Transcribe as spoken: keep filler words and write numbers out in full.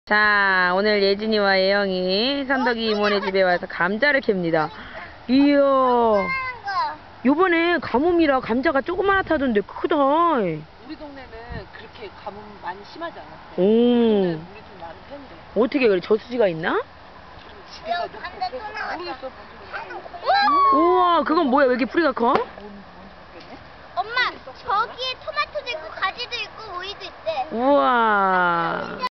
자, 오늘 예진이와 예영이 산덕이 이모네 집에 와서 감자를 캡니다. 이야, 요번에 가뭄이라 감자가 조그만하다던데 크다. 우리 동네는 그렇게 가뭄 많이 심하지 않았어요. 오. 우리 물이 좀 많은 편이래. 어떻게 그래? 저수지가 있나? 지대가 높고 모르겠어. 우와, 그건 뭐야? 왜 이렇게 뿌리가 커? 엄마, 저기에 토마토도 있고 가지도 있고 오이도 있대. 우와.